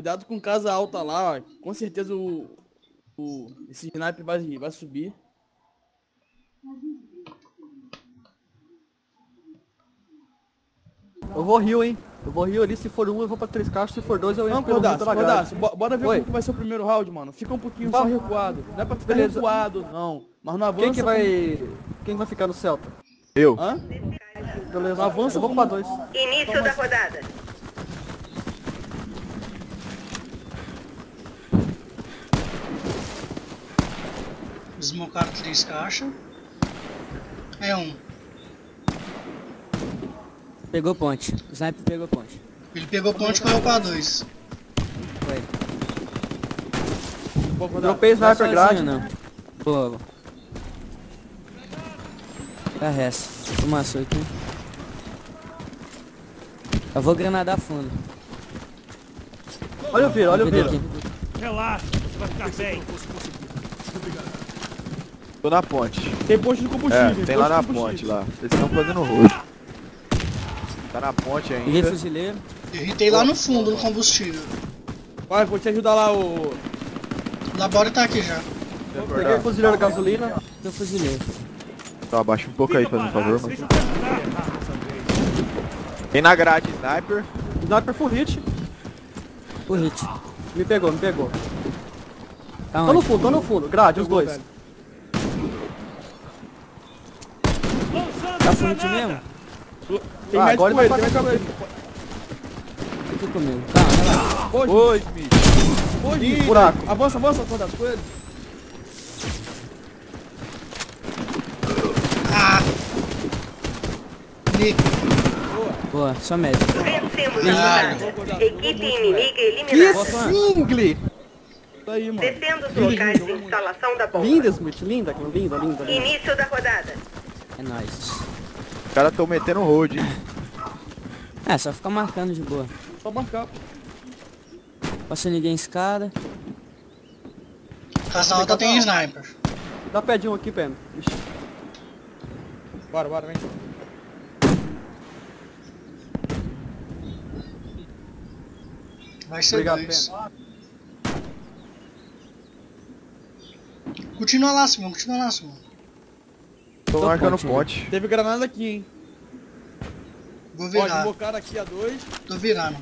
Cuidado com casa alta lá, ó. Com certeza esse sniper vai subir. Eu vou rio, hein? Eu vou rio ali, se for um eu vou pra 3 caixas, se for 2 eu entro Não, pelo rio pela grade. Cordaço, bora ver como que vai ser o primeiro round, mano. Fica um pouquinho só recuado. Não é pra ficar recuado, não. Mas não avança. Quem vai ficar no Celta? Eu. Hã? Beleza, Não avança, eu vou pra 2. Início da rodada. Desmocaram 3 caixas. É um. Pegou ponte. O sniper pegou ponte. Ele pegou ponte e correu pra 2. Foi. Dropei sniper grade. Não. Pô. Carrece. Fumaçou aqui. Eu vou granadar fundo. Olha o vira, olha o vira. Relaxa, você vai ficar bem. Tô na ponte. Tem posto de combustível. Tem lá na ponte lá. Eles estão fazendo rosto. Tá na ponte ainda. Peguei fuzileiro. Eu irritei lá no fundo, no combustível. Vai, vou te ajudar lá, o... O Labore tá aqui já. Peguei fuzileiro gasolina. Tô fuzileiro. Então abaixa um pouco aí, fazendo favor, mano. Deixa eu te ajudar. Tem na grade, sniper. Sniper full hit. O hit. Me pegou, me pegou. Tá Tô no onde? fundo, tô no fundo. Grade, os dois. Tá full hit mesmo? Tem Ah, médico agora com ele, ele tem vai médico com ele. Aqui comigo. Calma, relaxa. Oi, Smith. Hoje, buraco. Avança, Cordaço, com ele. Nico. Boa, só médico. Vencemos a rodada. Equipe inimiga eliminada. Que single! Isso aí, mano. Defenda os locais de instalação da bomba. Linda, Smith, linda, linda, linda. Início da rodada. É nóis. Os caras tão metendo hold, hein? É, só ficar marcando de boa. Só marcar. Passa ninguém escada. Casa alta tem sniper. Dá pé de um aqui, Pena. Bora, vem. Vai ser Obrigado, 2. Pena. Continua lá, Simão, continua lá, Simão. Tô Tô marcando ponte, ponte. Teve granada aqui, hein. Vou Ó, virar. desbocaram aqui a 2. Tô virando.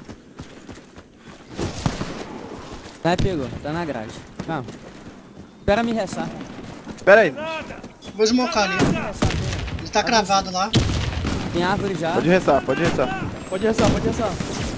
Tá, pegou. Tá na grade. Calma. Espera me ressar. Espera aí. Vou smocar ali. Ele tá cravado lá. Tem árvore já. Pode ressar, pode ressar. Pode ressar.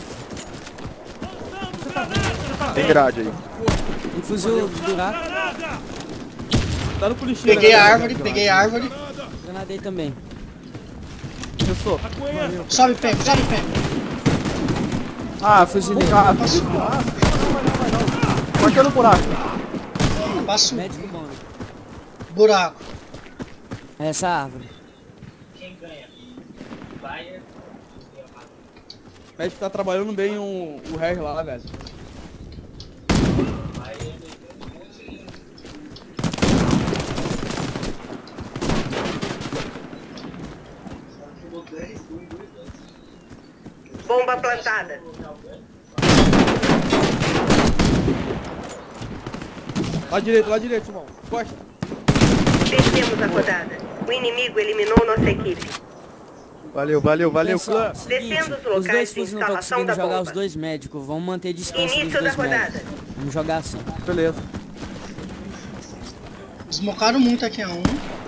Tem grade aí. Infusou o buraco. Tá no policial. Peguei a árvore, peguei a árvore. Granadei também. Eu sou. Sobe, Pem, sobe, Pem. Ah, fuzileiro. Marcando o buraco. Passo. Médico bom. Buraco. É essa árvore. O médico tá trabalhando bem o hair lá, velho. Bomba plantada. Lá direito, irmão. Costa. Vencemos a rodada. O inimigo eliminou nossa equipe. Valeu, Pessoal, clã. seguinte, Defenda os os locais dois de fuzis não estão instalação conseguindo da jogar bomba. os dois médicos. Vamos manter distância dos Início da dois rodada. médicos. Vamos jogar assim. Beleza. Desmocaram muito aqui a um.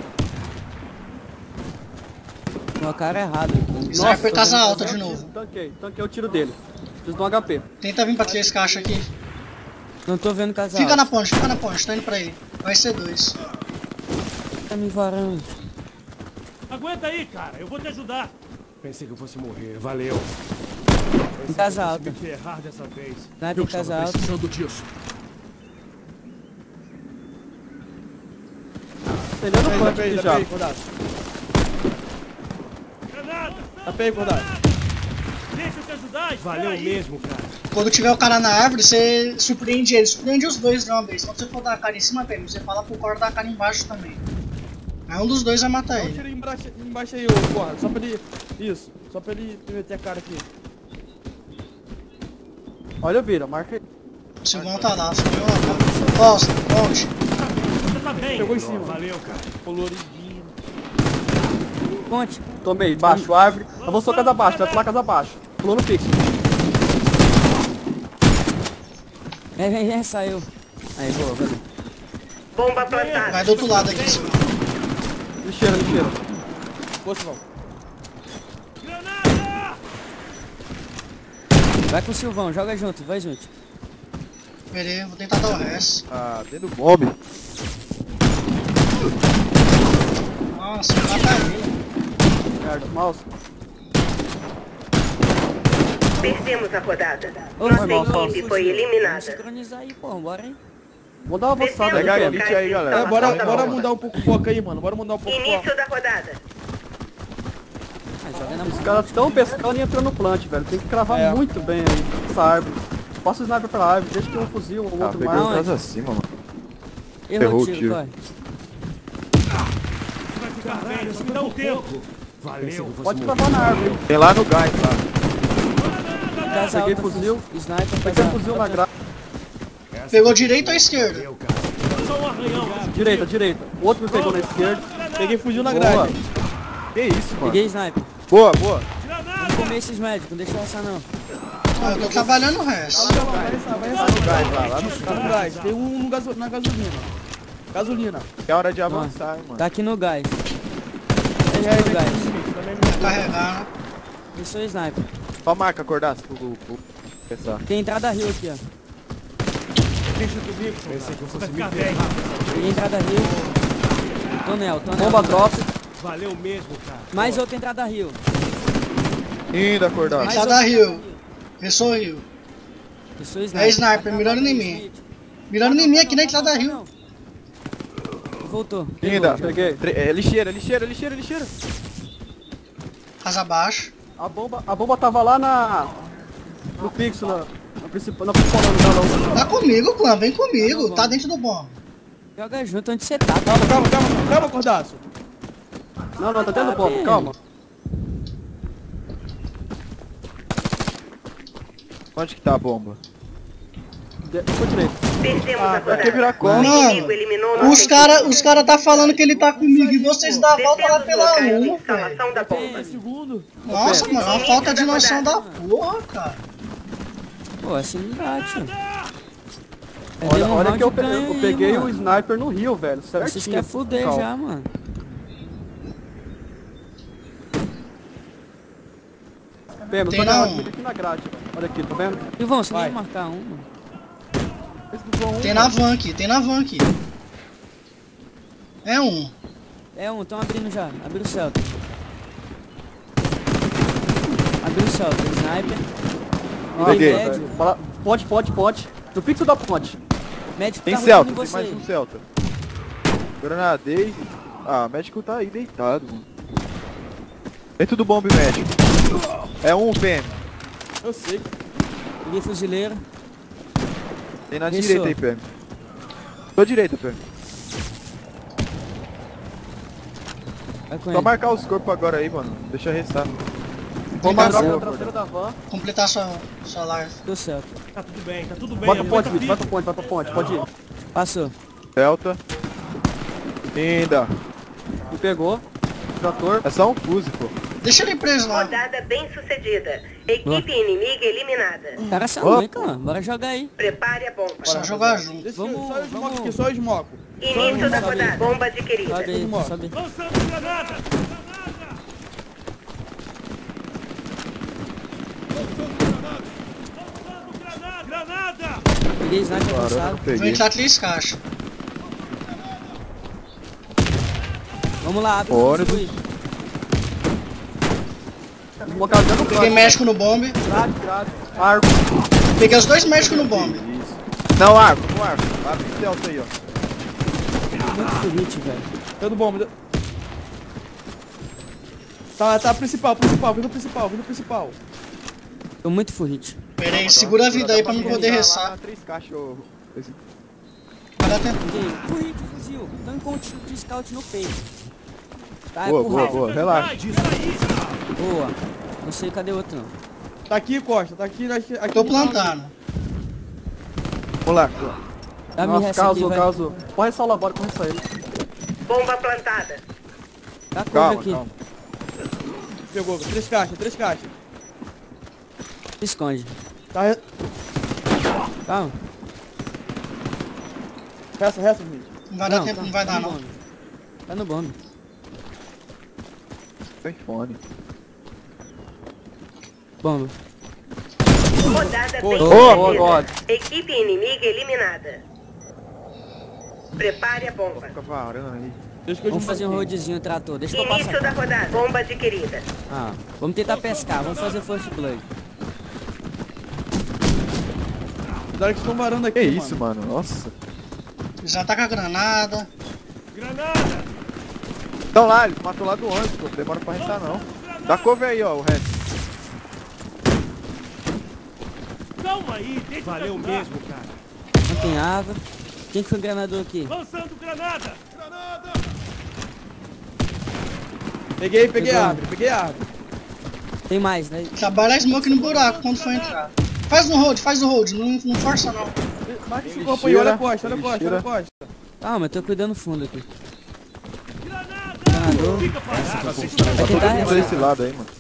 Colocaram errado aqui. Sniper casa alta de novo. Tanquei o tiro dele. Preciso de um HP. Tenta vir pra 3 caixas aqui. Não tô vendo casal. Fica na ponte, tá indo pra ele. Vai ser 2. Tá me varando. Aguenta aí, cara. Eu vou te ajudar. Pensei que eu fosse morrer. Valeu. Em casa alta. Consegui te errar dessa vez. Sniper em casa alta. Precisando disso. Pegando o punch aqui já. Cordaço. Granada! Tapei, Cordaço. Deixa eu te ajudar. Valeu mesmo, cara. Quando tiver o cara na árvore, você surpreende ele. Surpreende os dois de uma vez. Quando você for dar a cara em cima dele, você fala pro Cor dar a cara embaixo também. Aí um dos dois vai matar Dá um ele. tiro embaixo aí, ô porra. Só pra ele... Isso. Só pra ele meter a cara aqui. Olha o vira, marca aí. O Silvão tá lá, subiu lá. Costa, ponte. Você tá bem. Pegou em cima. Valeu, cara. Coloridinho. Ponte. Tomei, baixo, árvore. Eu vou só casa abaixo, vai pular casa abaixo. Pulou no pixel. Vem, saiu. Aí, boa, valeu. Bomba plantada. Vai do outro lado aqui, Silvão. Lixeira. Boa, Silvão. Granada! Vai com o Silvão, joga junto, vai junto. Esperei, vou tentar dar o resto. Ah, dentro do bombe. Nossa, vai cair. Certo, mouse. Perdemos a rodada. Ô, Nossa irmão, só equipe Vamos foi eliminada. sincronizar aí, pô, bora aí. Vamos dar uma avançada aí, Pega pô. a elite aí, galera. É, bora mudar um pouco o foco aí, mano. Bora mudar um pouco o foco. Início da rodada. Ah, joga na Os música. caras estão pescando e entrando no plant, velho. Tem que cravar É. muito bem aí essa árvore. Passa o sniper pra árvore, deixa que um fuzil, um Ah, outro pegou mais. o casa acima, mano. Errou Errou o o tiro, tiro. corre. Você vai ficar bem, você me dá um tempo. Valeu. Pode cravar na árvore, hein. Tem lá no gás, tá? Casa Peguei alta, fuzil. Sniper, Peguei casa fuzil na grade. Pegou direita ou esquerda? Valeu, cara. Só um arranhão. Direita. O outro me pegou na esquerda. Peguei fuzil na Boa. grade. Que isso, mano. Peguei sniper. Boa. Vamos comer esses médicos, não deixa essa não. Ah, eu tô trabalhando o resto. Vai Lá no gás, lá no Tá no gás. Tem um no na gasolina. Gasolina. É hora de avançar, hein, mano. Tá aqui no gás. Tá no gás. Vou carregar, né? Eu sou sniper. Só marca, acordasse pro pensar. Tem entrada rio aqui, ó. Pensei que eu fosse me ver. Tem entrada rio. Tonel. Bomba drop. Valeu mesmo, cara. Mais outra entrada rio. Ainda acordado. Mais Entrada outra rio. entrada Pensou rio. Eu sou sniper. É sniper, mirando em mim. Mirando em mim aqui na entrada rio. Voltou. Ainda. Peguei. É lixeira. Casa abaixo. A bomba tava lá no pixel, na principal dela. Tá comigo, clã. Vem comigo. Tá dentro do bomba. Joga junto onde você tá. Calma, Cordaço. Não, tá dentro do bomba, calma. Onde que tá a bomba? Foi direito. Perdemos a rodada. Vai virar O costa. inimigo eliminou nossa Os cara tá falando que ele tá comigo e vocês dão a volta lá Descemos pela locais de 1, velho. instalação da bomba. Segundo. Nossa, mano, é uma falta de noção da porra, cara. Pô, assim não dá, tio. Olha que eu peguei o sniper no rio, velho. Certinho. Vocês querem fuder Calma. já, mano. Pemos, Tem olha não. aqui na grade. Olha aqui, tá vendo? Ivão, você não Vai. ia marcar um, mano. Tem na van aqui. É um. É um, tão abrindo já. Abriu o Celta. Abriu o Celta, sniper. Peguei. Médio. Ponte. No pixel da ponte. Médico Tem tá Celta, rodando em tem mais você. um Celta. Granadei. Ah, o médico tá aí deitado, mano. Dentro do bombe médico. É um PM. Eu sei. Peguei fuzileiro. Tem na Isso. direita aí, PM. Tô direita, PM. Vai com Só ele. marcar os corpos agora aí, mano. Deixa restar. Bomba Tá Na certo. traseira da van. completar sua live. Deu Celta. Tá tudo bem, tá tudo bem. Vai pra ponte, Aguenta Vitor. Vai firme. pra ponte. Pode ir. Passou. Celta. Ainda. Me pegou. Trator. É só um fuse, pô. Deixa ele preso lá. Rodada bem sucedida. Equipe inimiga eliminada. Cara, são ruim, cara. Bora jogar aí. Prepare a bomba. Só jogar junto. Deixa Vamos- só eu esmoco vamos. aqui, só eu esmoco. Início da sobe aí. rodada. Bomba adquirida. Sobe aí, Irmão. sobe. Lançando granada. Granada. Peguei sniper Caramba, avançado. não Vou peguei. entrar 3 caixas. Vamos lá, abre o Ônibus. fuzil aí. Desmocaram dentro do Peguei médico no bombe. grade. Arco. Peguei os 2 médicos no bombe. Isso. Não, arco. Abre o Celta aí, ó. Muito furrite, velho. Deu do bomba. Tá, principal. Vem no principal. Tô muito furrite. Pera aí, segura a vida aí pra não poder Lá ressar. na 3 cachorro. Vai dar tempo. Peguei. Furrite, fuzil. Tão com de scout no peito. Tá, Boa, é pro boa, raio. boa. Relaxa. Boa. Não sei cadê o outro, não. Tá aqui, Costa. Tá aqui. Aqui Tô plantando. Moleque. Dá Nossa, minha carro aqui, azul, vai. carro azul. Corre essa lá, bora correr essa ele. Bomba plantada. Tá a Calma, curva aqui. calma. Pegou, 3 caixas, 3 caixas. Se esconde. Tá, Calma. resta, gente. Não vai dar tempo, não vai dar não. bombe. Tá no bombe. Tem fone. Bomba. Rodada bem Oh, sucedida. God. Equipe inimiga eliminada. Prepare a bomba. Fica varando aí. Deixa que eu Vamos fazer um desmontei. roadzinho, trator. Deixa que eu Início passar. da rodada. Bomba adquirida. Ah, vamos tentar pescar. Vamos fazer first blood. Cuidado que estão varando aqui, Que mano. isso, mano? Nossa. Já tá com a granada. Granada! Então lá, eles matou lá do antes, pô. Demora pra restar não. Dá cover aí, ó, o resto. Calma aí, deixa eu Valeu te ajudar. mesmo, cara. Não tem árvore. Quem que foi o granador aqui? Lançando granada! Peguei a Pegou. árvore, peguei a árvore. Tem mais, né? Trabalha a smoke no buraco quando for entrar. Faz no hold, não força não. Marca esse Tem corpo aí, olha a lixeira, costa, olha a tem costa, olha a lixeira. costa. Calma, eu tô cuidando do fundo aqui. Granada! Granador. Fica parado! Vai Tá tentar todo mundo restar. desse lado aí, mano.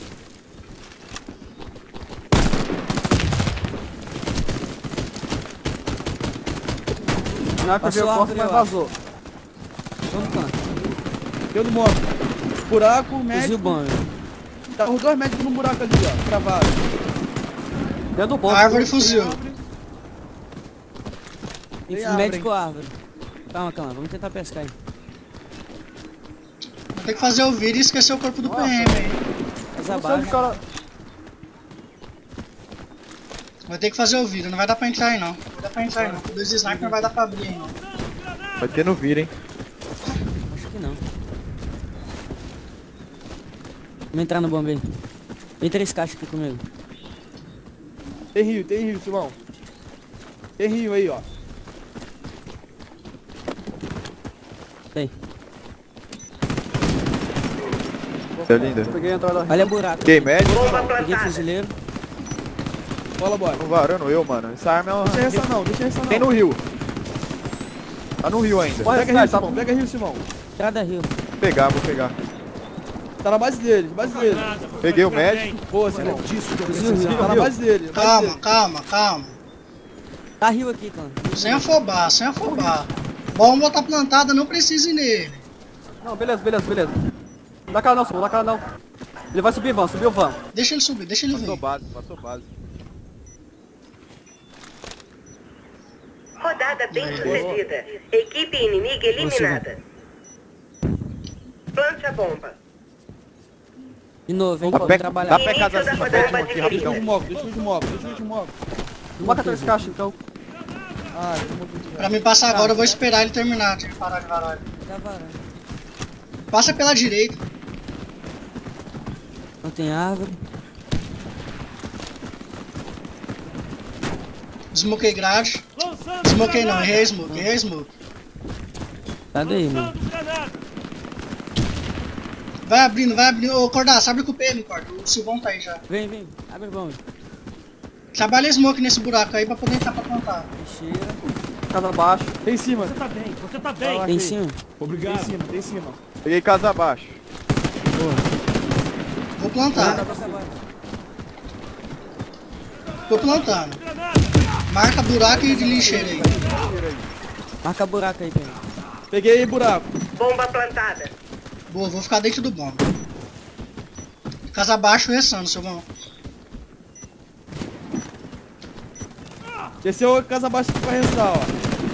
Na que Passou veio a a porta, árvore, mas eu vazou. Vamos canto. Deu do moto. Buraco, Fuzil médico. bomba. Tá os 2 médicos no buraco ali, ó. Travado. Dentro do ponto. Árvore e fuzil. Tem Enfim, árvore, médico árvore. Calma, calma. Vamos tentar pescar aí. Vai ter que fazer o vídeo e esquecer o corpo do PM aí. Faz Não a sei onde o barra. cara... Vai ter que fazer o vídeo, não vai dar pra entrar aí não. Não vai dar pra entrar aí não. Com 2 snipers não vai dar pra abrir aí não. Vai ter no vira, hein? Acho que não. Vamos entrar no bombe aí. Tem 3 caixas aqui comigo. Tem rio, Simão. Tem rio aí, ó. Tem. É linda. Peguei a entrada. Olha buraco. Fiquei médio. Bomba Peguei plantada. fuzileiro. Bola, bora. Tô varando eu, mano. Essa arma é uma... Deixa essa não, deixa essa não. Tem no rio. Tá no rio ainda. Olha, Pega cara, rio, tá... Simão, pega rio, Simão. Estrada rio. Vou pegar, vou pegar. Tá na base dele, base dele. Granada! Peguei o Vai ficar médico. bem. Boa, Simão. Fuzil rio. Tá na base dele. base dele. Calma. Tá rio aqui, cara. Sem afobar. Bomba tá plantada, não precisa ir nele. Não, beleza. Dá cara não, Simão, dá cara não. Ele vai subir van, subiu van. Deixa ele subir, deixa ele Passou vir. base, passou base. Rodada bem sucedida. Equipe inimiga eliminada. Plante a bomba. De novo, hein? Dá Vamos pra trabalhar. pegar Início da acima, rodada pede aqui adquirida. Deixa eu rapidão. de moco, deixa eu de moco, deixa eu de moco. Bota 3 caixas então. Ah, deixa eu moco. Pra me passar agora, eu vou esperar ele terminar de parar de varar. Tá varando. Passa pela direita. Não tem árvore. Smokei grade. Lançando Smokei não, granada! errei a smoke. Tá daí, mano. Lançando granada! Vai abrindo. Ô, Cordaço, abre com o PM, Corda. O Silvão tá aí já. Vem. Abre o bombe. Trabalha smoke nesse buraco aí pra poder entrar pra plantar. Lixeira. Casa abaixo. Tem em cima. Você tá bem, você tá Vai bem! lá. Tem em Achei. cima. Tem em cima. Peguei casa abaixo. Vou plantar. Tô plantando. Marca buraco e de lixeira aí. Marca buraco aí, Pedro. Peguei buraco. Bomba plantada. Boa, vou ficar dentro do bomba. Casa abaixo ressando, Silvão. Desceu a casa abaixo aqui pra restar, ó.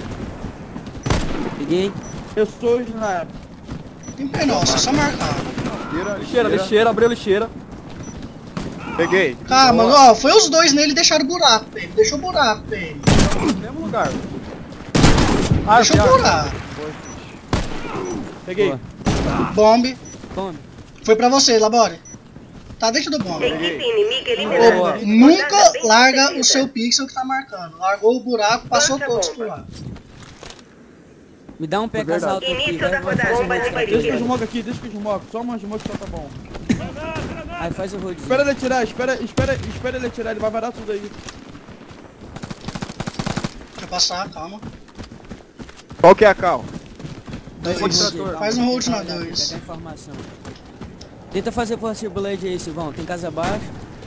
Peguei. Eu sou o sniper. Tem pé nossa, é só marcar. Lixeira, abriu lixeira. Peguei. Calma, ó, foi os dois nele e deixaram o buraco, PM. Deixou o buraco, PM. Mesmo lugar. Deixou o buraco. Peguei. Boa. Bombe. Bombe. Foi pra você, Labore. Tá dentro do bombe. Equipe inimiga eliminada. Boa. Nunca Rodada bem larga sucedida. o seu pixel que tá marcando. Largou o buraco, passou Planta todos bomba. pro lado. Me dá um pé verdade. alto aqui. Início Vai, da vai rodada. fazer Bomba um de road. Deixa que eu barriga. desmoco aqui, deixa que eu desmoco. Só uma desmoco só tá bom. Aí faz o roadzinho. Espera ele atirar, espera ele atirar, ele vai varar tudo aí. passar, calma. Qual que é a cal? Faz um hold na 2. Pega a informação. Tenta fazer force blade aí, Silvão. Tem casa abaixo.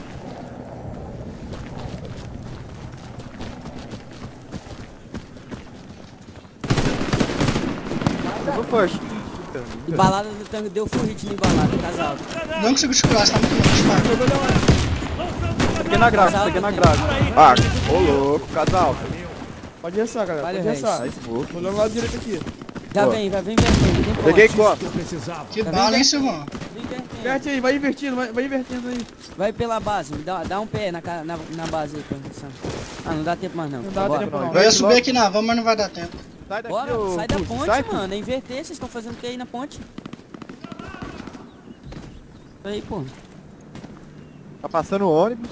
Usou first. Embalada do tanque deu full hit na embalada, casa alta. Não consigo escurar, você tá muito longe, cara. Peguei na grade, peguei na grade. Ah, ô louco, casal. Pode ressar, galera. Vale, Pode ressar. Tá smoke. Tô olhando o lado direito aqui. Já Pô. vem, vertendo. Tem Peguei ponte. costa. Eu precisava. Que Tá bala, vendo? hein, Silvão? Vem invertendo. Inverte aí, vai invertindo, vai invertendo aí. Vai pela base, dá um pé na base aí, pra inversão. Ah, não dá tempo mais não. Não dá Bora. tempo não. Eu ia subir aqui na van, mas não vai dar tempo. Sai daqui, Bora, ô, sai da Pulse, ponte, sai, mano. É inverter, vocês estão fazendo o que aí na ponte? Aí, pô. Tá passando o ônibus.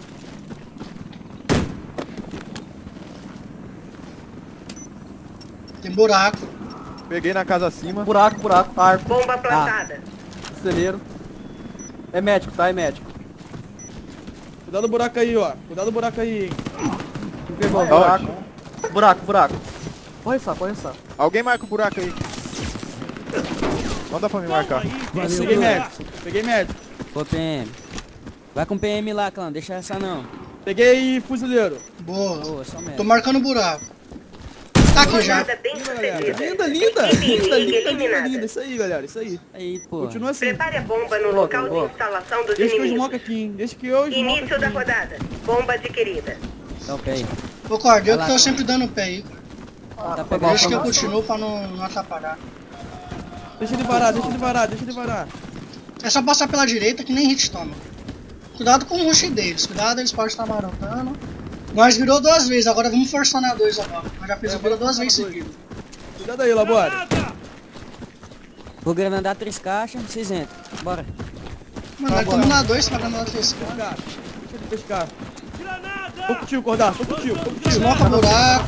Tem buraco. Peguei na casa acima. Buraco, arco, Bomba plantada. celeiro. É médico, tá? É médico. Cuidado do buraco aí, ó. Cuidado do buraco aí, hein. Me pegou, Aonde? buraco. Pode ressar. Alguém marca o buraco aí. Não dá pra me marcar. Peguei médico. Peguei médico. Pô, PM. Vai com PM lá, clã. Deixa essa não. Peguei fuzileiro. Boa. Boa, só Tô merda. marcando o buraco. Tá aqui já. Jornada bem Galera. sucedida. Linda. Equipe Linda, inimiga linda, eliminada. linda. Isso aí, galera. Isso aí. Aí, pô. Continua assim. Prepare a bomba no Boa, local boa. de instalação dos Deixa que eu inimigos. smoke aqui, hein. Deixa que eu smoke Início da aqui. rodada. Bomba adquirida. Dá o pé aí. Ô, Corda, eu Vai que lá, tô sempre dando pé aí. Tá pegando. Deixa que eu continuo pra não atrapalhar. Deixa ele varar, deixa ele varar, deixa ele varar. É só passar pela direita que nem hit toma. Cuidado com o rush deles. Cuidado, eles podem estar marotando. Nós virou 2 vezes, agora vamos forçar na 2 agora. Nós já fez o vira 2 vezes seguidas. Cuidado aí, Labora. Vou granadar 3 caixas, vocês entram. Bora. Mano, nós estamos na 2, tá granada 3. Pescar. Deixa ele pescar. Tô contigo, Cordaço. Tô contigo. Desmoca buraco.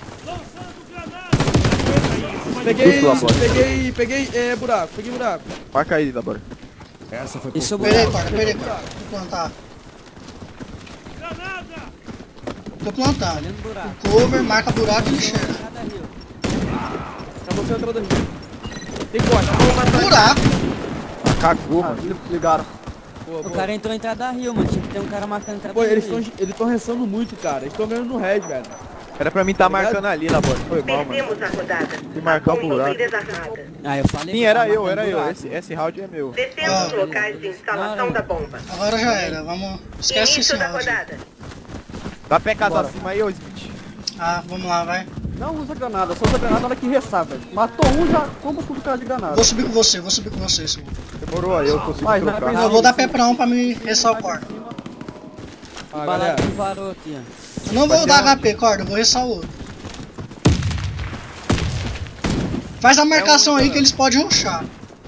Peguei buraco. Peguei buraco. Marca aí, Labora. Essa foi Isso Peraí, buraco. Corda, peraí. Vou plantar. Tô plantando. Olhando buraco. Cover, marca buraco e enxerga. Cada rio. Acabou sendo entrada aqui. Tem corte. Buraco. Ah, cagou, mano. Ligaram. Boa, O boa. cara entrou em entrada rio, mano. Tinha que ter um cara marcando entrada Pô, rio. eles estão ressando muito, cara. Eles estão ganhando no red, velho. Era pra mim tá marcando ali, Labora. Foi mal, mano. Perdemos a rodada. E marcar o Bomba buraco. foi desarmada. Ah, eu falei. Sim, que era tava eu. marcando buraco. Esse round é meu. Defenda os locais de instalação da bomba. Agora já era, vamos. Esquece esse Início da round. rodada. Dá pé casa acima aí, ô Smith. Ah, vamos lá, vai. Não usa granada, só usa granada na hora que ressar, velho. Matou um, já comba tudo cara de granada. Vou subir com você, Silvio. Demorou aí, eu consigo Mas não é trocar. pra Eu vou dar pé pra um pra me ressar o corda. Ah, Balada galera. do varou aqui, ó. Eu não vou dar HP, corda, eu vou ressar o outro. Faz a marcação aí que eles podem rushar.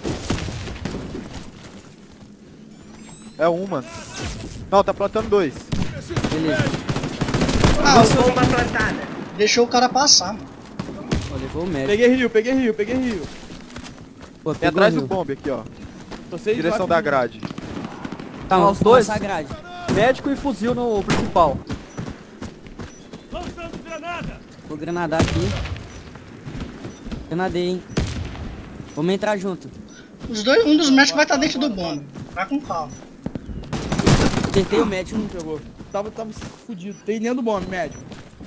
É um, mano. Não, tá plantando 2. Beleza. Ah, Bomba plantada. deixou o cara passar, mano. Pô, levou o médico. Peguei rio. Pô, Tem pegou atrás o do rio. bombe aqui, ó. Vocês Direção da grade. Tá, Os vamos dois? passar a grade. Médico e fuzil no principal. Lançando granada. Vou granadar aqui. Granadei, hein. Vamos entrar junto. Um dos médicos vai estar dentro do bombe. Vai com calma. Acertei o médico. Pegou. Tava fudido. Tem dentro do bombe, médico.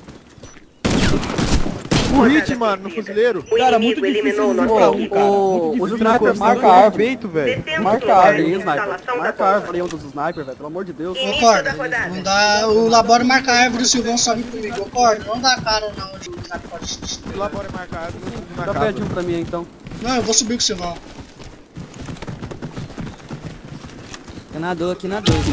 O hit, mano, no fuzileiro. O Cara, inimigo muito difícil eliminou esse nossa jogo, equipe. cara. O Muito difícil. sniper marca Marca a árvore. feito, velho. Defenda os Marca a locais árvore de aí, sniper. instalação da Marca a árvore bomba. aí, um dos sniper, velho. Pelo amor de Deus. Ô, Início corda, da rodada. não dá. O Labora marca a árvore e o Silvão sobe comigo. Ô, corda, não dá cara não onde o sniper pode assistir. Elabora marcar a árvore, eu subo na Dá casa. pé de um pra mim aí, então. Não, eu vou subir com o Silvão. Granador aqui na 2.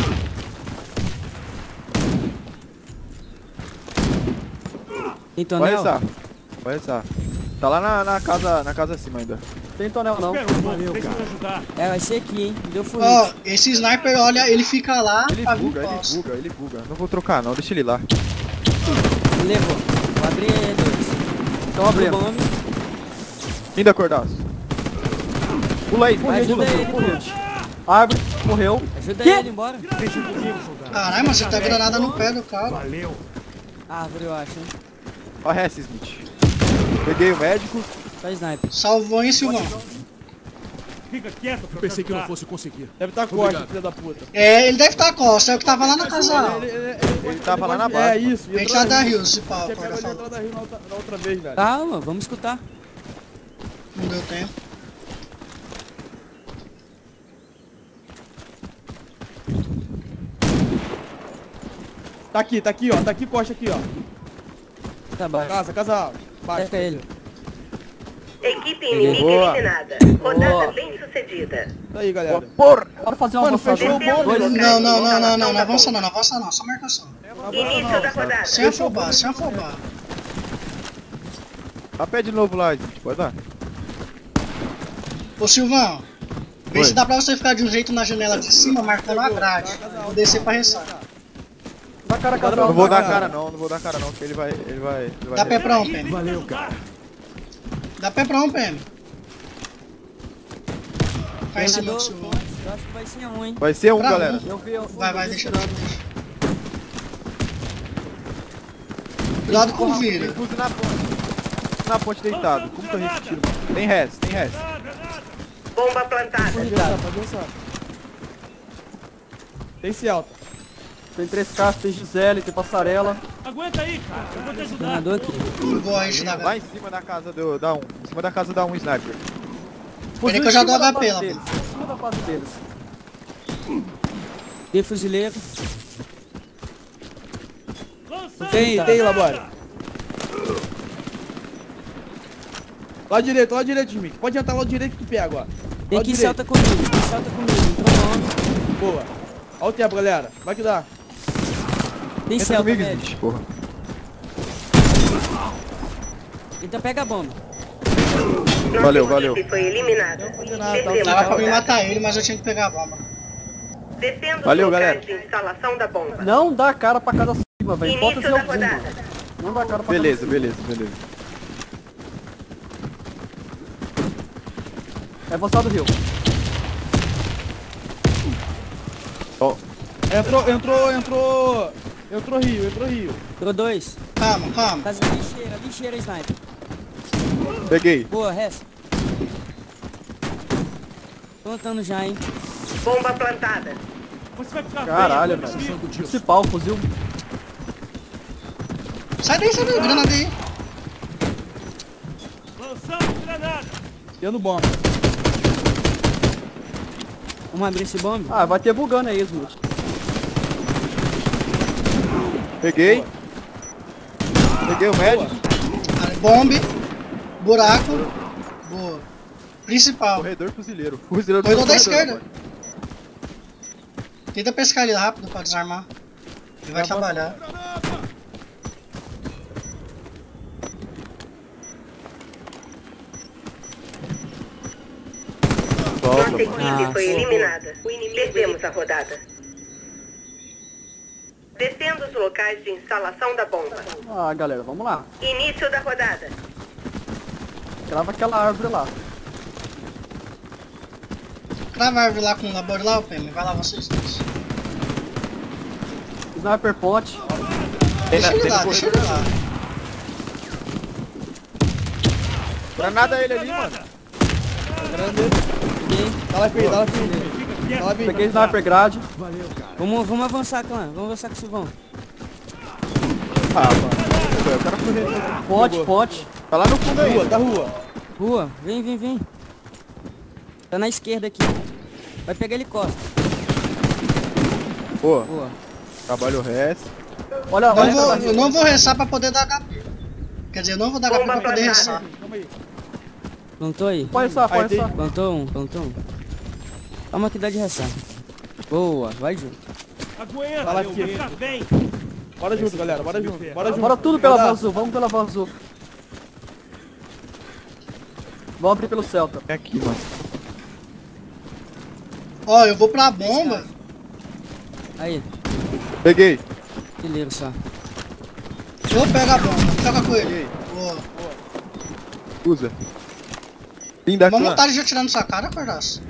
Tem Vai tonel? ressar. Vai ressar. Tá lá na casa acima ainda. Tem tonel não. Espera um pouco, deixa eu te ajudar. É, vai ser aqui, hein. Deu full Ó, hit. esse sniper, olha, ele fica lá Ele pra vir buga, próximo. ele buga. Não vou trocar não, deixa ele lá. Me levou. Vou abrir dois. Então abrimos. Bombe. Ainda cordaço. Pula aí, Vai, pula ajuda aí. ele, pô. Árvore, morreu. Ajuda Quê? ele, embora. Caralho, mas você tá granada no pé do cara. Valeu. Árvore, eu acho, hein. Ó, Hess, Smith. Peguei o médico. Só sniper. Salvou, hein, Silvão? Fica quieto pra Pensei que eu não ajudar. fosse conseguir. Deve estar costa, filha da puta. É, ele deve estar a costa, é o que tava lá na casa alta. Ele tava lá na É base. isso. A gente já dá rio, se pau, Você agora pegou falou. ele entrada rio na outra vez, velho. Calma, vamos escutar. Não deu tempo. Tá aqui, ó. Tá aqui, costa aqui, ó. Tá baixo. Casa baixa. Pega ele. Equipe inimiga Boa. eliminada. Rodada Boa. bem sucedida. Tá aí, galera. Porra! Bora fazer uma Mano, avançada. fechou o Defenda bom, os dois. locais Não, de instalação não da avança bomba. não, avança não, só marcação. Início da rodada. Sem afobar, sem afobar. Tá pé de novo lá, gente. Pode dar. Ô Silvão, vê Oi. se dá pra você ficar de um jeito na janela de cima, marcando a grade. Vou descer pra ressaca. Dá cara a Não casal. vou dar cara não vou dar cara não, que ele vai. Dá pé pra um, PM. Valeu, cara. Dá pé pra um, PM. Cai em cima do Treinador, Silvão. eu acho que vai ser um, hein? Vai ser um, Pra galera. um. Eu vi, eu Vai, deixa. Cuidado com o Tem vira. fuzil na ponte. Na ponte deitado. Como que eu retiro? Tem res, tem res. Bomba plantada. Pode avançar. Tem esse alta. Tem 3 caixas, tem Gisele, tem passarela. Aguenta aí, cara. Eu vou te ajudar. Treinador aqui. Voz da Lá em cima da casa da 1. Em cima da casa da 1 sniper. Peraí que eu já dou Em cima da HP base lá, deles, em cima da base deles. Tem fuzileiro. Lançando Tem, Labora. Lado direito, Smic. Pode entrar lá direito que tu pega, ó. Tem Lado que direito. salta comigo. Quem salta comigo. Entrou no homem. Boa. Olha o tempo, galera. Vai que dá. Tem Entra celta, comigo, velho. Smith, porra. Então pega a bomba. Nossa Valeu. equipe foi eliminada. nada, Perdemos Tava a pra me rodada. matar ele, mas eu tinha que pegar a bomba. Defenda Valeu, os locais galera. de instalação da bomba. Não dá cara pra casa cima, velho. Bota Início seu da rodada. Zuma. Não dá cara pra Beleza. casa cima. É avançado do rio. Ó, Entrou Rio. Entrou 2. Calma. Casa lixeira, sniper. peguei. Boa, resta. Tô lutando já, hein? Bomba plantada. Você vai ficar Caralho, bem, velho. amigo. Principal, fuzil. Sai daí, granada aí. Lançando granada. Tendo bomba. Vamos abrir esse bombe? Ah, vai ter bugando aí, Smith. Peguei. Peguei o médico. Bombe. Buraco. Boa. Principal. Corredor fuzileiro. Fuzileiro Corredor da corredor esquerda. agora. Tenta pescar ele rápido pra desarmar. Ele vai trabalhar. Nossa Solta, mano. equipe foi eliminada. Perdemos a rodada. Defenda os locais de instalação da bomba. Ah, galera, vamos lá. Início da rodada. Crava aquela árvore lá. Crava a árvore lá com o labor lá, o PM. Vai lá vocês dois. Sniper ponte. Deixa ele tem lá, no deixa ele lá. Granada ele ali, mano. Dá lá, filho. Fica quieto. Peguei sniper grade. Vamos avançar, clã. Vamos avançar com o Silvão. Ah, mano. O cara correndo. Ponte. Tá lá no fundo aí. Da rua. Rua, vem. Tá na esquerda aqui. Vai pegar ele costa. Pô, Boa. trabalho o resto. Olha, Eu não vou ressar pra poder dar HP. Quer dizer, eu não vou dar HP pra poder ressar. Calma aí. Plantou aí? Pode só. Aí, tem- Plantou um. Calma que dá de ressar. Boa, vai junto. Aguenta, Vai lá, eu filho. vou ficar bem. Bora junto, galera. Bora junto. Bora tudo pela Vai van lá. azul, vamos pela van azul. Vamos abrir pelo Celta. É aqui, mano. Ó, eu vou pra bomba. Aí, Peguei. fileiro só. Vou pegar a bomba. Toca com ele. Peguei. Boa. Usa. Fim da Uma clã. montagem já tirando sua cara, Cordaço.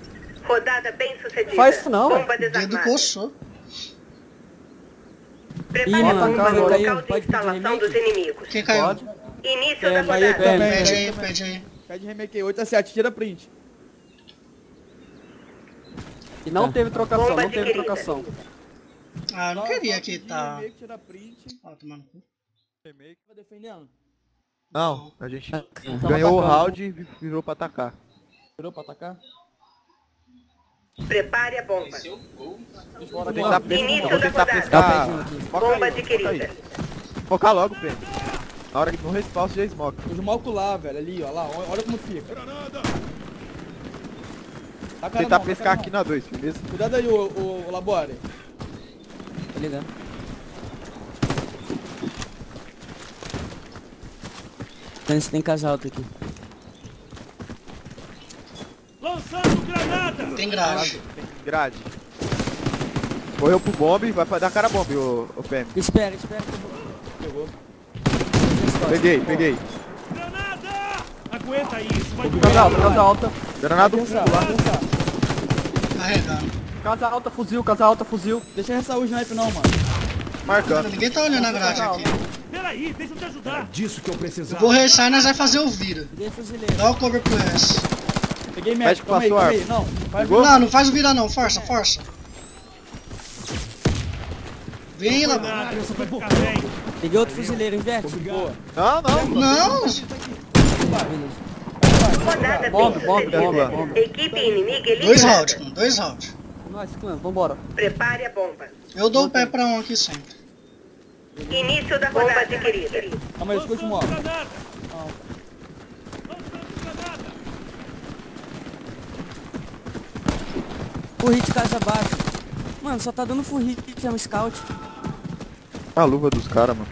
Rodada bem sucedida. Faz isso não, Bomba Dedo desarmada. coçou. Prepare Ih, a mano, bomba no caiu. local de Pode pedir instalação remake? dos inimigos. Quem caiu? Pode. Início da Bahia rodada. também. Pede aí, pede aí. Pede remake aí, 8 a 7, tira print. E não teve trocação, Bomba não teve adquirida. trocação. Ah, eu não queria que tá. Remake, tira print. Ó, tomando cu. Tá defendendo? Não, a gente Tá ganhou o atacando. round e virou pra atacar. Virou pra atacar? Prepare a bomba. Vou tentar Início vou da tentar rodada. pescar. Dá o Foca Bomba aí, adquirida. focar logo, Pem. Na hora que no respawn você já smoke. Os malcos lá, velho, ali, ó, lá, olha como fica. Tá Vou tentar pescar aqui na 2, beleza? Cuidado aí, o Labore. Tá ligado? Então tem casa alta aqui. Lançando granada! Tem grade. Grade. Correu pro bombe, vai dar cara bombe, o Pem. Espera que eu vou. Pegou. Peguei. Granada! Aguenta aí, isso vai Casa alta. Granada Pensar, fundo lá. vai pensar. Carregando. Casa alta, fuzil. Deixa ressar o snipe não, mano. Marcando. Ninguém tá olhando a grade aqui. Peraí, deixa eu te ajudar. Disso que eu precisava. Vou ressar e nós vai fazer o vira. Peguei fuzileiro. Dá o cover pro S. Peguei Pede médico, que calma aí, passou calma aí. arma. Não, faz Pegou? Não faz o vira não, força. Vem lá. Ah, essa vai ficar bem. Peguei outro fuzileiro, inverte. boa. Não. Não, Rodada Bombe, bem bombe, sucedida. bombe. Equipe inimiga eliminada. 2 rounds, mano, 2 rounds. Nice, clã, vambora. Prepare a bomba. Eu dou o pé pra um aqui sempre. Início da bomba adquirida. Calma aí, escute o modo. Granada! Lançando granada! Full hit casa abaixo. Mano, só tá dando full hit, que é um scout. A luva dos caras, mano.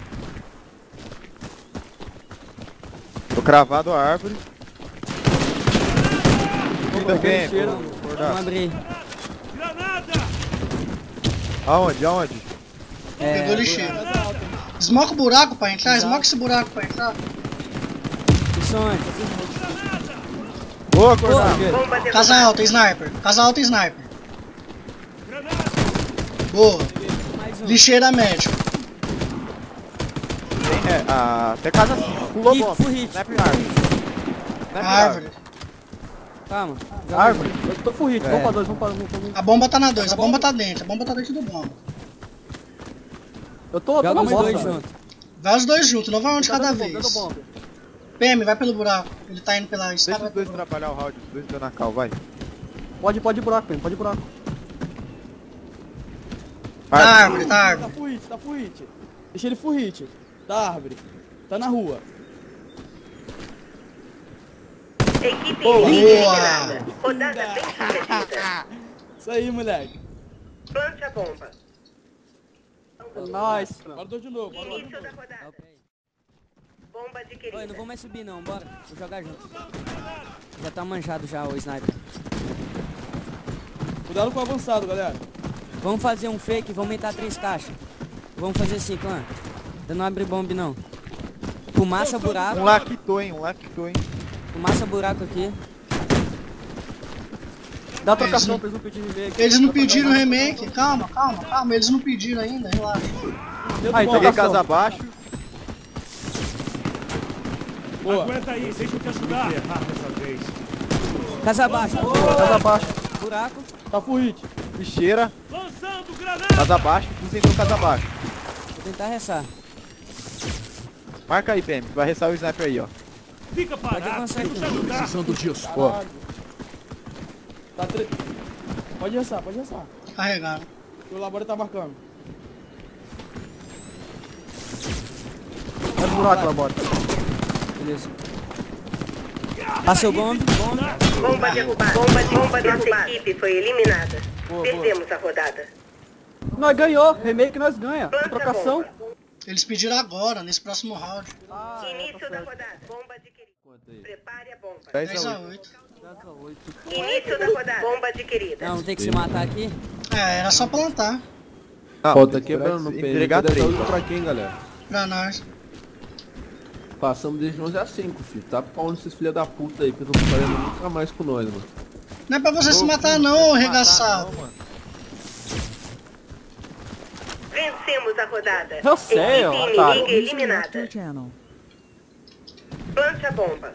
Tô cravado a árvore. Ainda bem, Vamos abrir. Granada! Aonde? Pegou lixeiro. Desmoca o buraco pra entrar, desmoca esse buraco pra entrar. Isso onde? Boa, Cornado. Bomba Casa derrubada. alta, sniper. Boa. Mais um. Lixeira médico. Até casa 5. Pulou Hit, bomba. full hit. Snap árvore. Snap Árvore. Calma. Árvore. Eu tô full hit, É. vamos pra 2, vamos pra 1. A bomba tá na 2, a bomba tá dentro do bomba. Eu tô Joga na os bosta. dois juntos. Vai os dois juntos, não vai um de cada Dando vez. bomba. PM, vai pelo buraco. Ele tá indo pela Deixa escada. os dois trabalhar o round, os dois dando a cal, vai. Pode ir buraco, Pem, pode ir buraco. Tá árvore. Tá full hit. Deixa ele full hit. Da árvore. Tá na rua. Equipe Boa. inimiga eliminada. Rodada bem sucedida. Isso aí, moleque. Plante a bomba. Nice. Bora dois de novo, bora dois de Início da novo. rodada. Ok. Bomba adquirida. Oi, não vou mais subir não, bora. Vou jogar junto. Já tá manjado já o sniper. Cuidado com o avançado, galera. Vamos fazer um fake, vamos aumentar 3 caixas. Vamos fazer assim, clã. Eu não abre bomb não. Fumaça buraco. Um lá quitou, hein. Fumaça buraco aqui. Dá trocação pra eles não pedirem remake. Eles não pediram remake. Calma. Eles não pediram ainda, relaxa. Aí, Peguei trocação. casa abaixo. Boa. Aguenta aí, deixa eu te ajudar. Errar dessa vez. Casa abaixo. Casa abaixo. Buraco. Tá full hit. Bicheira. Lançando granada! Casa abaixo. Entrou casa abaixo. Vou tentar ressar. Marca aí, PM. Vai restar o sniper aí, ó. Fica Pode parado, avançar deixa eu te aqui. ajudar. Precisando disso. Caralho. Tá Pode ressar. Carregaram. O laboratório tá marcando. Vai pro buraco lá, bora. Beleza. Passou bomb. Bomba derrubada. Bomba derrubada. Nossa equipe foi eliminada. Perdemos a rodada. Nós ganhou, remake nós ganha. Planta a Trocação. bomba. Eles pediram agora, nesse próximo round. Início da rodada. Bomba adquirida. Prepare a bomba. 10 a 8. Início da rodada. Bomba adquirida. Não, tem que se matar aqui. Era só plantar. Ó, tá quebrando no pé. Entregar Cadê essa 3. luta pra quem, galera? Pra nós. Passamos desde 11 a 5, filho. Tá pau nesses filha da puta aí, porque não falando nunca mais com nós, mano. Não é pra você se matar não, ô regaçado. Vencemos a rodada. Eu sei, ó, Equipe otário. inimiga eliminada. Plante a bomba.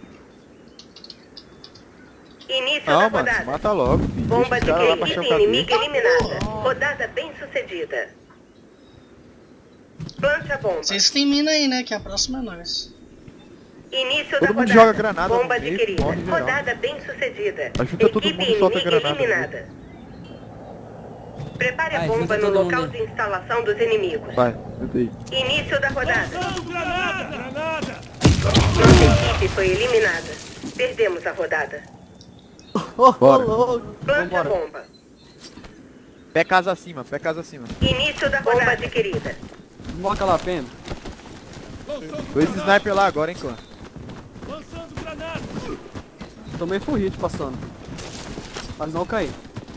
Início da Não, mano, rodada. se mata logo, filho. Bomba Deixa de os caras lá pra equipe chocar inimiga dele. eliminada. Rodada bem sucedida. Plante a bomba. Vocês têm mina aí, né? Que a próxima é nós. Início Todo da mundo rodada. joga granada Bomba no meio, adquirida. morre geral. Rodada bem sucedida. Ajuda todo Equipe mundo, solta inimiga granada, eliminada. Prepare a Vai, bomba junta no todo local mundo de aí. instalação dos inimigos. Vai, ajuda aí. Início da rodada. Lançando granada! Granada! Nossa equipe foi eliminada. Perdemos a rodada. Bora. Plante a Vambora. bomba. Pé casa acima, pé casa acima. Início da rodada adquirida. Moca lá, Pena. Dois sniper lá agora, hein, clã. Lançando granada! Tomei full hit passando. Mas não caí.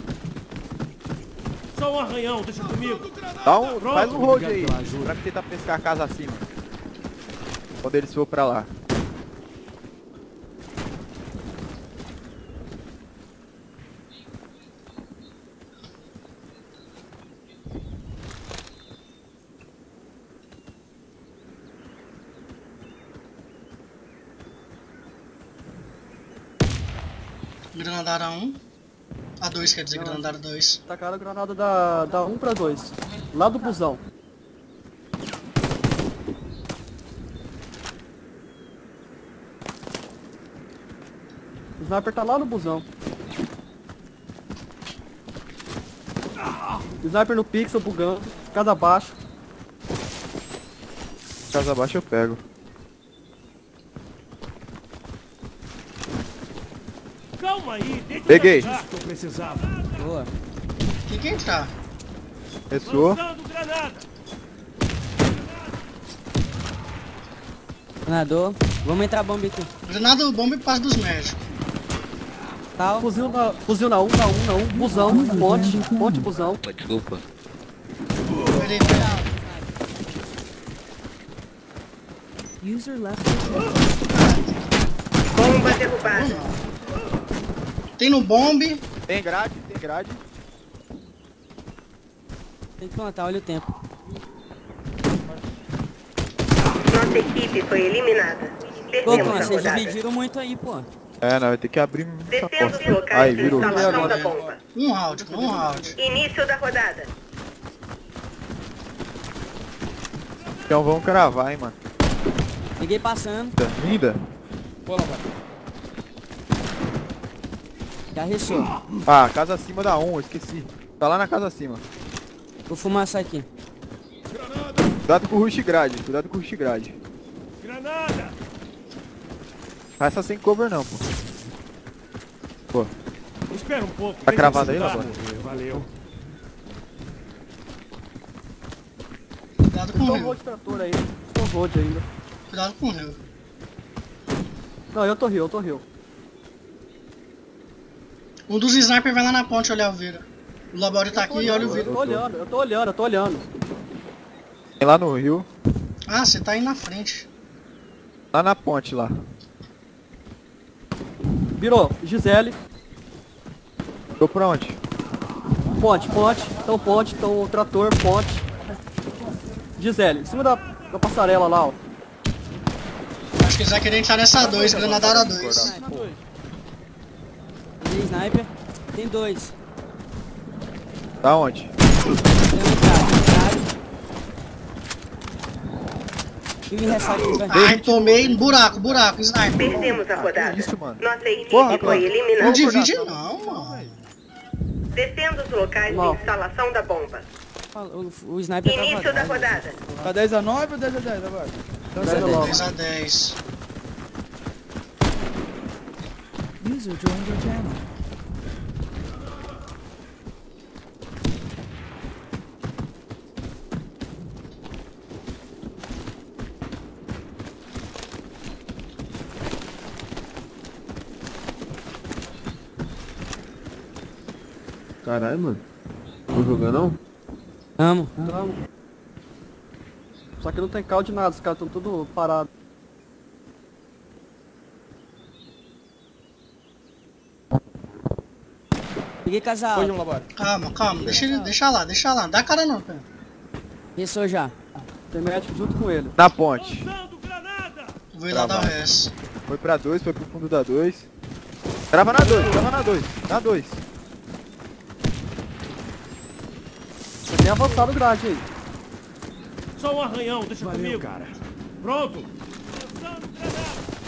Só um arranhão, deixa comigo. Faz um hold obrigado aí, pela ajuda. pra tentar pescar a casa acima. Quando eles for pra lá. Granadara 1. A 2 quer dizer, Granadara 2. Tacaram a granada da 1 pra 2. Lá do busão. O sniper tá lá no busão. Sniper no pixel bugando. Casa abaixo. Casa abaixo eu pego. Calma aí, deixa Peguei. eu ajudar que eu precisava. Boa. Quem quer entrar? Ressoou. Lançando granada! Planador. Vamos entrar bomba aqui. Granada bomba e paz dos médicos. Tal. Fuzil na 1, na 1. Busão, ponte, busão. Desculpa. Peraí, peraí. Bomba derrubada. Tem no bombe. Tem grade, tem grade. Tem que plantar, olha o tempo. Nossa equipe foi eliminada. Pô, Perdemos clã, a vocês rodada. dividiram muito aí, pô. É, não, vai ter que abrir essa Descendo porta. os locais Aí, de virou. instalação da bomba. Um round, um round. Início da rodada. Então vamos cravar, hein, mano. Peguei passando. Linda. Pô, lá, vai. Já ressou. Ah, casa acima da 1, eu esqueci. Tá lá na casa acima. Vou fumaçar aqui. Cuidado com o rush grade, cuidado com o rush grade. Granada! Essa sem cover não, pô. Pô, Espera um pouco. Tá deixa cravado eu aí, ajudar. Labora? Valeu. Cuidado com o Tô rio. road trator aí. Tô road ainda. Cuidado com o rio. Não, eu tô rio. Um dos snipers vai lá na ponte olhar o Vira. O Labore tá aqui e olha o Vira. Eu tô olhando. tem lá no rio. Ah, você tá aí na frente. Lá na ponte lá. Virou, Gisele. Tô pra onde? Ponte. Então trator, ponte. Gisele, em cima da passarela lá, ó. Acho que eles vão querer entrar nessa 2, Granadara 2. Peguei sniper. Tem dois. Tá onde? Tem um entrada. E me resta aqui, vai. Ai, tomei buraco, sniper. Perdemos a rodada. que isso, mano? Nossa equipe Porra, foi cara. eliminada. Não divide não, mano. Descendo os locais Não. de instalação da bomba. O sniper tá Início da vazado. rodada. Tá 10 a 9 ou 10 a 10 agora? Pega logo. 10 a 10. Caralho, mano. Não jogar não? Amo. Só que não tem caldo de nada, os caras estão tudo parados. Peguei casal. Hoje um labore. Calma, deixa lá. Dá cara não, cara. Pensou já. Tem médico junto com ele. Na ponte. Usando granada! Vou ir lá dar o Travado. resto. Foi pra 2, foi pro fundo da 2. Trava na 2, trava na 2. Na 2. Tem avançado o grade aí. Só um arranhão, deixa comigo. Cara. Pronto! Usando granada!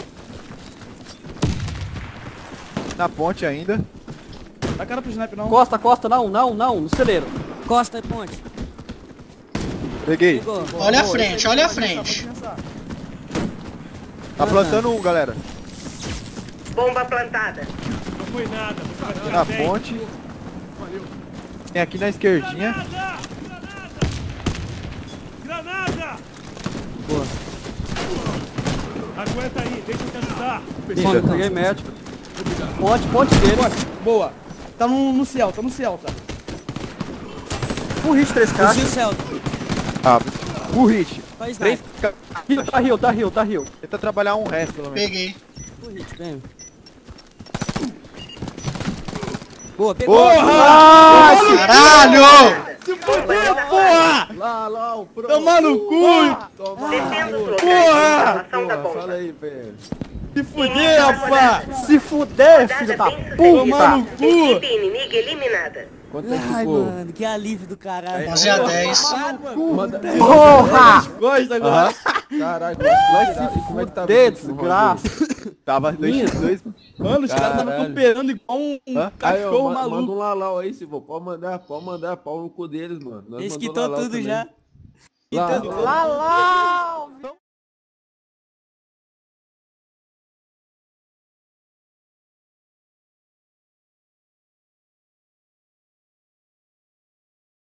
Na ponte ainda. Dá cara pro sniper não. Costa, costa, não, no celeiro. Costa e ponte. Peguei. Pegou. Olha a frente, olha a frente. Tá plantando um, galera. Bomba plantada. Não foi nada, você vai tirar Na bem. ponte. Tem aqui na esquerdinha. Granada! Granada! Granada! Boa. Aguenta aí, deixa eu te ajudar. Ponte, peguei médico. Ponte dele. Boa. Tá no céu, tá. Um hit, 3 Fuzil caixas. Celta. Ah, full hit. Só 3 sniper. Tá rio. Tenta trabalhar um resto, pelo menos. Peguei. Full hit, bem. Boa, pegou. Caralho! Lá, o pro. Toma no cu! Defenda os locais de instalação da Fala bomba. aí, velho. Se fuder, rapaz! Se fuder, Rodada filho da bem sucedida. Toma no cu! Equipe inimiga eliminada. Quanto é que Ai, ficou? mano, que alívio do caralho. 11 a 10. Manda... porra! Gosta agora. Caralho, como é que tá Desgraça. Tava 2x2. Mano, os caras estavam Caralho. cooperando igual um Hã? cachorro Manda maluco. um lalau aí, Silvio. Pode mandar pau no cu deles, mano. Nós Eles mandou quitou lalau tudo também. já. Lá, Quitou tudo. Lá,